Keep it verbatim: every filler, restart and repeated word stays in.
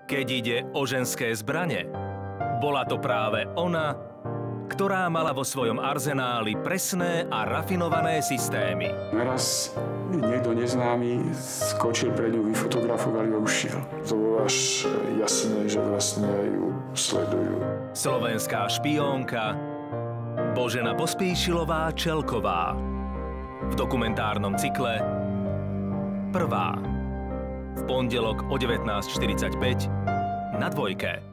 Keď ide o ženské zbrane, bola to práve ona, ktorá mala vo svojom arzenáli presné a rafinované systémy. Naraz niekto neznámy skočil pred ňu, vyfotografovali a ušiel. To bolo až jasné, že vlastne ju sledujú. Slovenská špiónka Božena Pospíšilová-Čelková v dokumentárnom cykle Prvá. V pondelok o devätnásť štyridsaťpäť na Dvojke.